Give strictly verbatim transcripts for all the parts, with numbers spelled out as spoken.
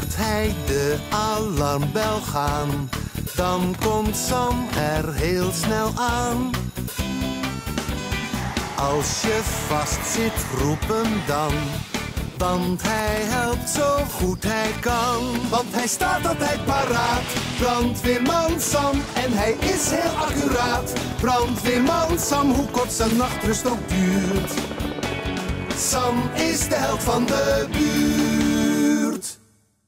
hoort hij de alarmbel gaan. Dan komt Sam er heel snel aan. Als je vast zit, roep hem dan. Want hij helpt zo goed hij kan. Want hij staat altijd paraat. Brandweerman Sam. En hij is heel accuraat. Brandweerman Sam, hoe kort zijn nachtrust ook duurt. Sam is de held van de buurt.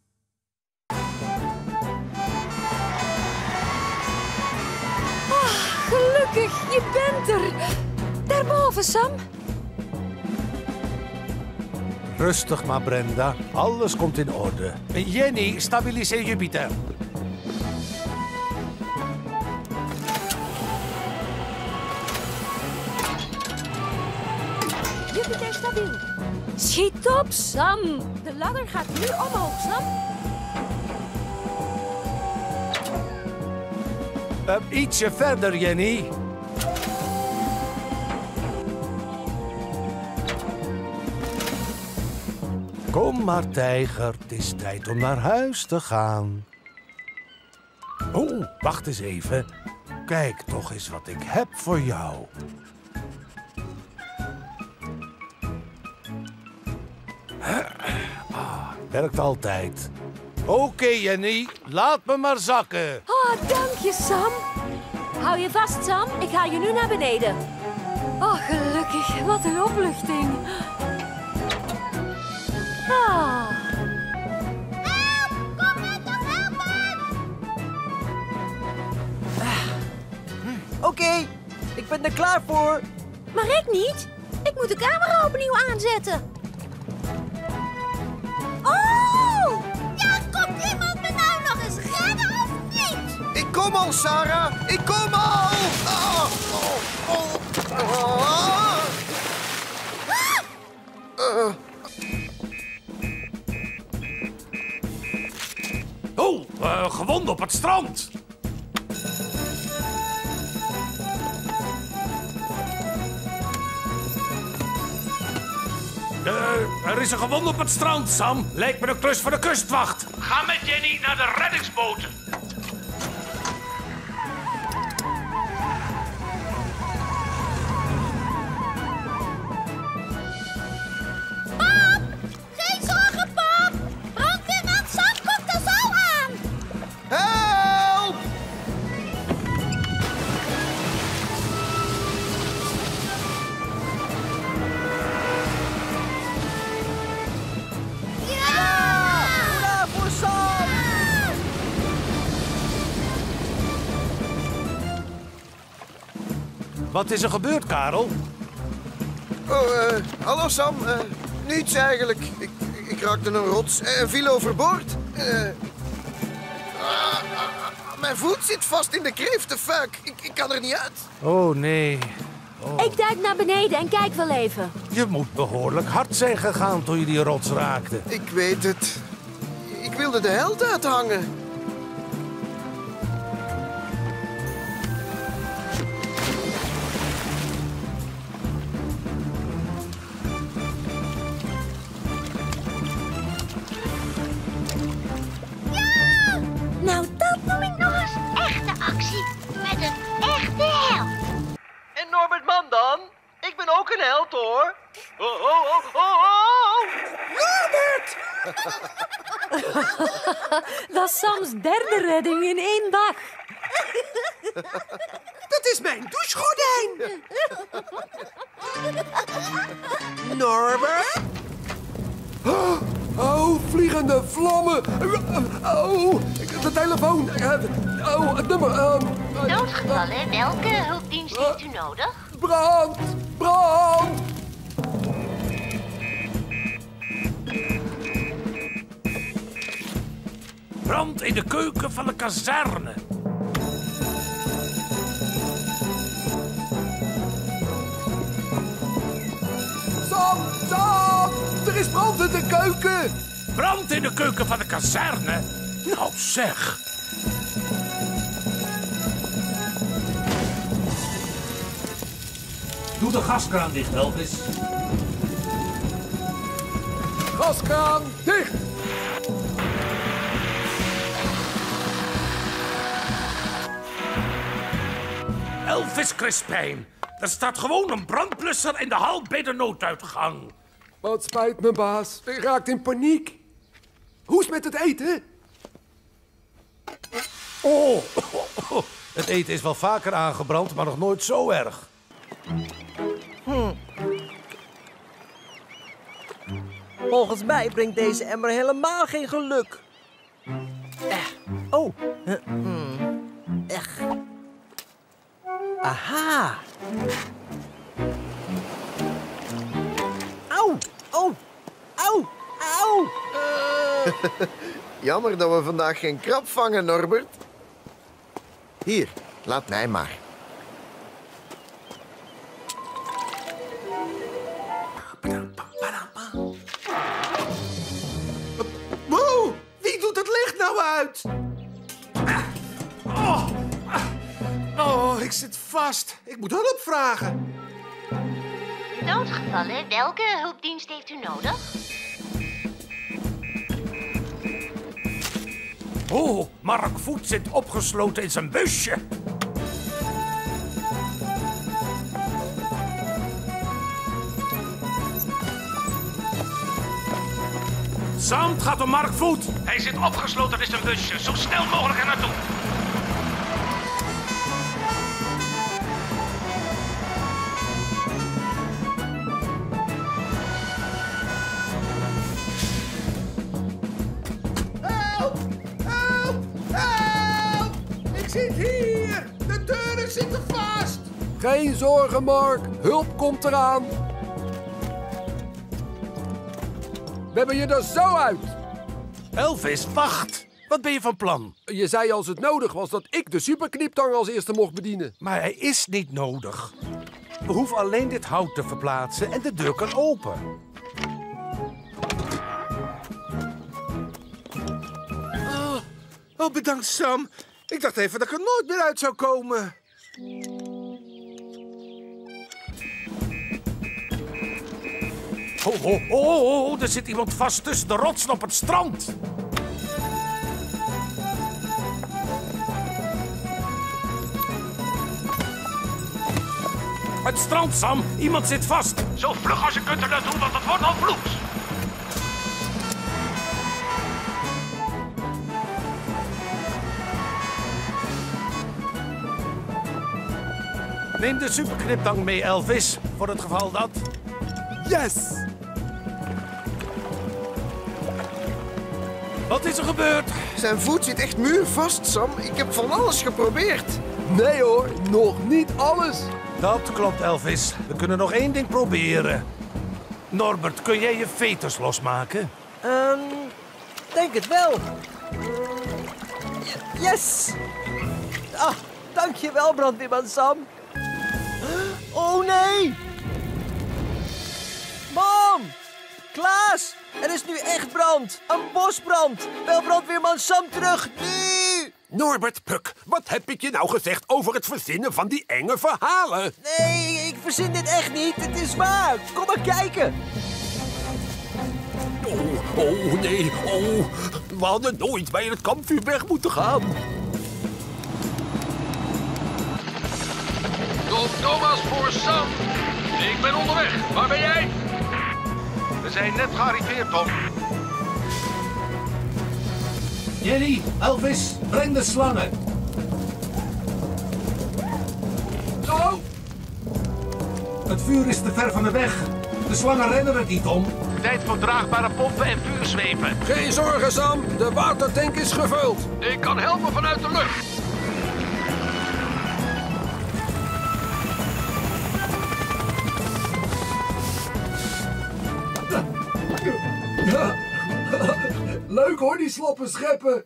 Oh, gelukkig, je bent er. Daarboven, Sam. Rustig maar, Brenda. Alles komt in orde. Jenny, stabiliseer Jupiter. Jupiter stabiel. Schiet op, Sam. De ladder gaat nu omhoog, Sam. Uh, ietsje verder, Jenny. Kom maar, tijger. Het is tijd om naar huis te gaan. Oh, wacht eens even. Kijk toch eens wat ik heb voor jou. Ah, werkt altijd. Oké, okay, Jenny. Laat me maar zakken. Oh, dank je, Sam. Hou je vast, Sam. Ik haal je nu naar beneden. Oh, gelukkig. Wat een opluchting. Ah. Help! Kom net toch helpen! Oké, okay, ik ben er klaar voor. Maar ik niet. Ik moet de camera opnieuw aanzetten. Oh! Ja, komt iemand me nou nog eens redden of niet? Ik kom al, Sarah. Ik kom al. Oh, oh, oh. Oh. Uh. Oh, uh, gewond op het strand. Uh, er is een gewond op het strand, Sam. Lijkt me een klus voor de kustwacht. Ga met Jenny naar de reddingsboten. Pap! Geen zorgen, pap! Brandweerman Sam komt er zo aan! Help! Hoera voor Sam! Wat is er gebeurd, Karel? Oh, uh, hallo Sam. Uh, niets eigenlijk. Ik, ik raakte een rots en viel overboord. Uh, uh, uh, mijn voet zit vast in de kreeften, fuck. Ik, ik kan er niet uit. Oh, nee. Oh. Ik duik naar beneden en kijk wel even. Je moet behoorlijk hard zijn gegaan toen je die rots raakte. Ik weet het. Ik wilde de held uithangen. Nou, dat noem ik nog eens echte actie. Met een echte held. En Norbert Man dan? Ik ben ook een held, hoor. Oh, oh, oh, oh, oh. Norbert! Dat is Sams derde redding in één dag. Dat is mijn douchegordijn. Norbert? Oh, oh, vliegende vlammen. Oh, de telefoon. Oh, het nummer. Uh, Noodgevallen, welke hulpdienst heeft u nodig? Brand, brand. Brand in de keuken van de kazerne. Sam, Sam, er is brand in de keuken. Brand in de keuken van de kazerne? Nou zeg. Doe de gaskraan dicht, Elvis. Gaskraan dicht. Elvis Crispijn, er staat gewoon een brandblusser in de hal bij de nooduitgang. Wat spijt me, baas. Ik raakte in paniek. Hoe is het met het eten? Oh, het eten is wel vaker aangebrand, maar nog nooit zo erg. Hm. Volgens mij brengt deze emmer helemaal geen geluk. Eh. Oh. Uh, hmm. Echt. Aha. Auw. Oh. Auw. Auw. Uh. Jammer dat we vandaag geen krab vangen, Norbert. Hier, laat mij maar. Wow, wie doet het licht nou uit? Oh, oh, ik zit vast. Ik moet hulp vragen. Noodgevallen, welke hulpdienst heeft u nodig? Oh, Mark Voet zit opgesloten in zijn busje. Sam, het gaat om Mark Voet. Hij zit opgesloten in zijn busje. Zo snel mogelijk er naartoe. Help! Help! Help! Ik zit hier! De deuren zitten vast! Geen zorgen, Mark. Hulp komt eraan. We hebben je er zo uit. Elvis, wacht. Wat ben je van plan? Je zei als het nodig was dat ik de superkniptang als eerste mocht bedienen. Maar hij is niet nodig. We hoeven alleen dit hout te verplaatsen en de deur kan open. Oh, oh, bedankt, Sam. Ik dacht even dat ik er nooit meer uit zou komen. Oh, oh, oh, oh, er zit iemand vast tussen de rotsen op het strand. Het strand, Sam. Iemand zit vast. Zo vlug als je kunt er naartoe, want het wordt al vloeks. Neem de superkniptang mee, Elvis, voor het geval dat... Yes! Wat is er gebeurd? Zijn voet zit echt muurvast, Sam. Ik heb van alles geprobeerd. Nee hoor, nog niet alles. Dat klopt, Elvis. We kunnen nog één ding proberen. Norbert, kun jij je veters losmaken? Ehm, um, denk het wel. Yes! Ah, dankjewel, brandweerman Sam. Oh nee! Mam! Klaas! Er is nu echt brand! Een bosbrand! Bel brandweerman Sam terug, nu! Norbert, Puk, wat heb ik je nou gezegd over het verzinnen van die enge verhalen? Nee, ik verzin dit echt niet. Het is waar. Kom maar kijken. Oh, oh nee, oh. We hadden nooit bij het kampvuur weg moeten gaan. Tom Thomas voor Sam. Ik ben onderweg. Waar ben jij? We zijn net gearriveerd, Tom. Jenny, Elvis, breng de slangen. Oh! Het vuur is te ver van de weg. De slangen rennen er niet om. Tijd voor draagbare pompen en vuurzwepen. Geen zorgen, Sam. De watertank is gevuld. Ik kan helpen vanuit de lucht. Ja. Leuk hoor, die sloppen scheppen.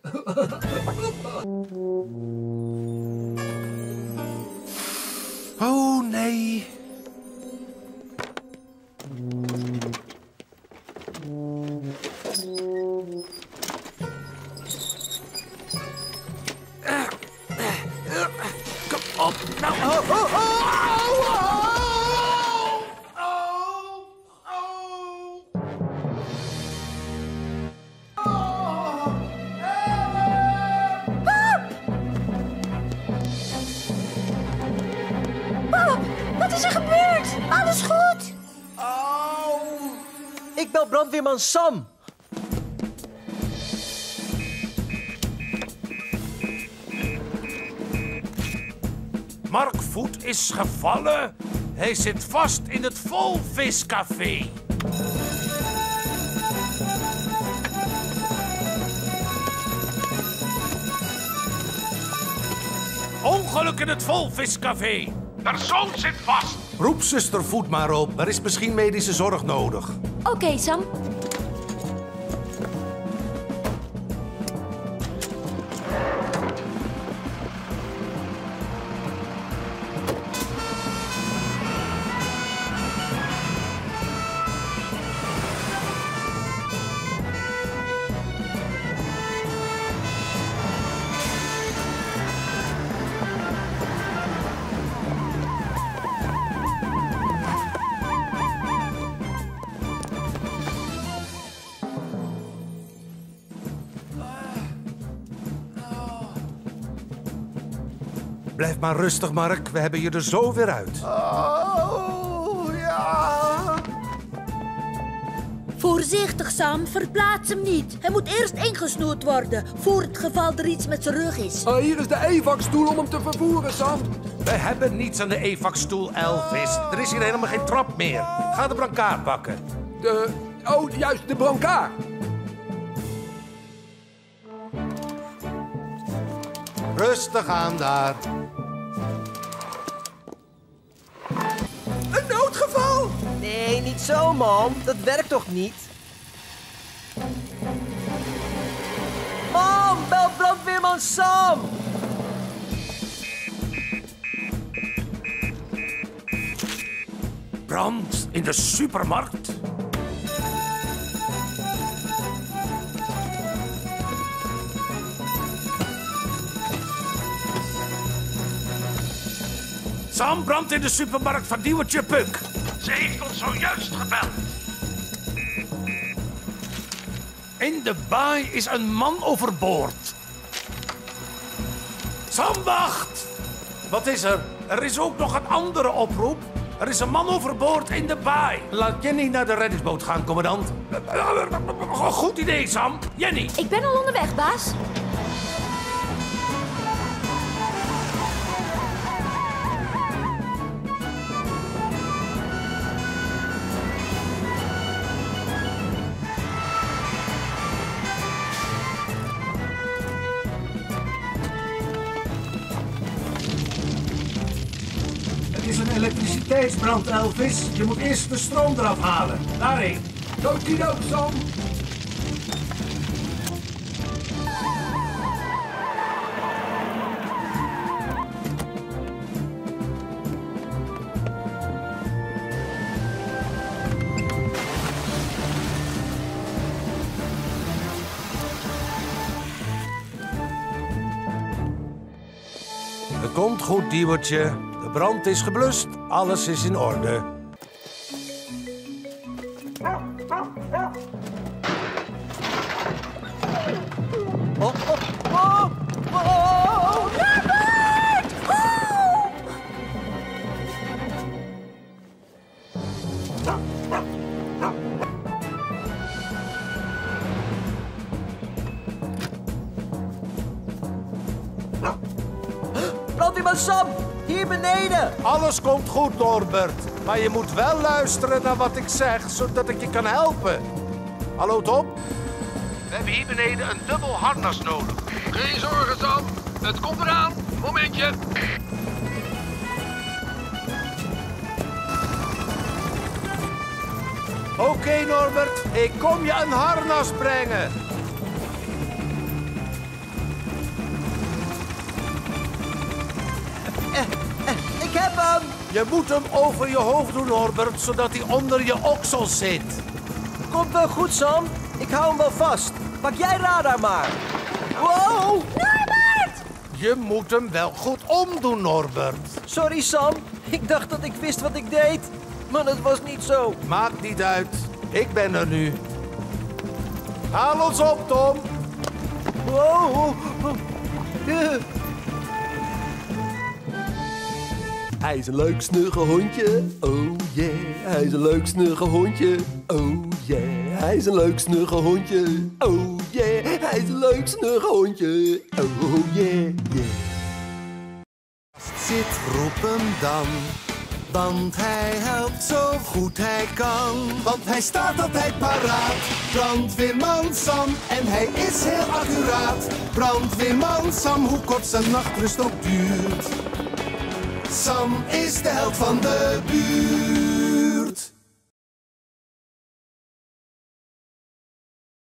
Oh nee. Kom op. Nou. Oh, oh, oh, oh, oh. Ik bel brandweerman Sam. Mark Voet is gevallen. Hij zit vast in het Volviscafé. Ongeluk in het Volviscafé. Persoon zit vast. Roep zuster Voet maar op. Er is misschien medische zorg nodig. Oké, okay, Sam. Blijf maar rustig, Mark. We hebben je er zo weer uit. Oh, ja. Voorzichtig, Sam. Verplaats hem niet. Hij moet eerst ingesnoerd worden, voor het geval er iets met zijn rug is. Ah, hier is de E V A C-stoel om hem te vervoeren, Sam. We hebben niets aan de E V A C-stoel, Elvis. Er is hier helemaal geen trap meer. Ga de brancard pakken. De... Oh, juist, de brancard. Rustig aan daar. Een noodgeval? Nee, niet zo, man. Dat werkt toch niet? Mam, bel brandweerman Sam. Brand in de supermarkt. Sam brandt in de supermarkt van Diewertje Puk. Ze heeft ons zojuist gebeld. In de baai is een man overboord. Sam, wacht! Wat is er? Er is ook nog een andere oproep. Er is een man overboord in de baai. Laat Jenny naar de reddingsboot gaan, commandant. Goed idee, Sam. Jenny. Ik ben al onderweg, baas. Het is een elektriciteitsbrand, Elvis. Je moet eerst de stroom eraf halen. Daarheen. Dood-die-dood, Sam. Het komt goed, Diewertje. De brand is geblust. Alles is in orde. Oh, oh, oh, oh. Robert! Oh! Brandweerman Sam, hier beneden. Alles komt goed, Norbert. Maar je moet wel luisteren naar wat ik zeg, zodat ik je kan helpen. Hallo, Tom? We hebben hier beneden een dubbel harnas nodig. Geen zorgen, Sam. Het komt eraan. Momentje. Oké, okay, Norbert. Ik kom je een harnas brengen. Ik heb hem. Je moet hem over je hoofd doen, Norbert, zodat hij onder je oksel zit. Komt wel goed, Sam. Ik hou hem wel vast. Pak jij radar maar. Wow! Norbert! Je moet hem wel goed omdoen, Norbert. Sorry, Sam. Ik dacht dat ik wist wat ik deed. Maar dat was niet zo. Maakt niet uit. Ik ben er nu. Haal ons op, Tom. Wow. Hij is een leuk snugge hondje. Oh yeah. Hij is een leuk snugge hondje. Oh yeah, hij is een leuk snugge hondje. Oh yeah, hij is een leuk snugge hondje. Oh yeah, yeah. Zit, roep hem dan, want hij helpt zo goed hij kan. Want hij staat altijd paraat, brandweerman Sam, en hij is heel accuraat. Brandweerman Sam, hoe kort zijn nachtrust ook duurt. Sam is de held van de buurt.